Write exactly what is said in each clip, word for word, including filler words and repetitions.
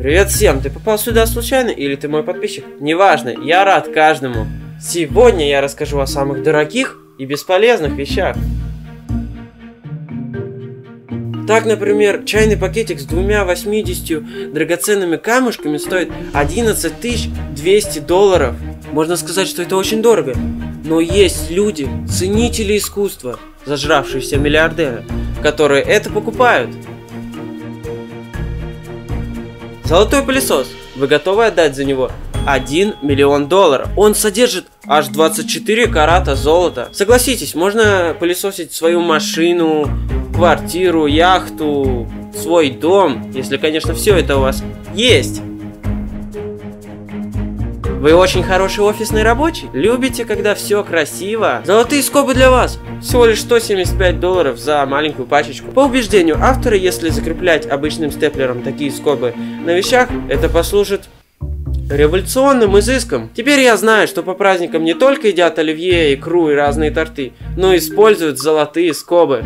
Привет всем, ты попал сюда случайно или ты мой подписчик? Неважно, я рад каждому. Сегодня я расскажу о самых дорогих и бесполезных вещах. Так, например, чайный пакетик с двумя восьмидесятью драгоценными камушками стоит одиннадцать тысяч двести долларов. Можно сказать, что это очень дорого. Но есть люди, ценители искусства, зажравшиеся миллиардеры, которые это покупают. Золотой пылесос. Вы готовы отдать за него один миллион долларов? Он содержит аж двадцать четыре карата золота. Согласитесь, можно пылесосить свою машину, квартиру, яхту, свой дом, если, конечно, все это у вас есть. Вы очень хороший офисный рабочий? Любите, когда все красиво? Золотые скобы для вас. Всего лишь сто семьдесят пять долларов за маленькую пачечку. По убеждению автора, если закреплять обычным степлером такие скобы на вещах, это послужит революционным изыском. Теперь я знаю, что по праздникам не только едят оливье, икру и разные торты, но и используют золотые скобы.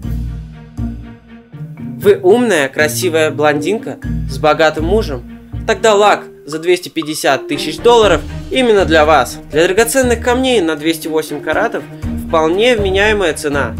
Вы умная, красивая блондинка с богатым мужем? Тогда лак за двести пятьдесят тысяч долларов именно для вас. Для драгоценных камней на двести восемь каратов вполне вменяемая цена.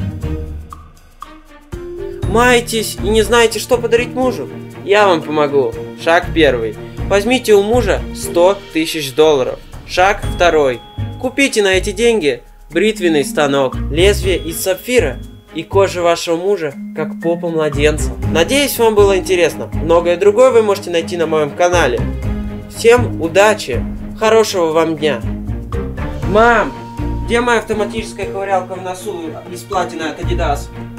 Маетесь и не знаете, что подарить мужу? Я вам помогу. Шаг первый. Возьмите у мужа сто тысяч долларов. Шаг второй. Купите на эти деньги бритвенный станок, лезвие из сапфира и кожа вашего мужа, как попа младенца. Надеюсь, вам было интересно. Многое другое вы можете найти на моем канале. Всем удачи! Хорошего вам дня! Мам! Где моя автоматическая ковырялка в носу из платины от Adidas?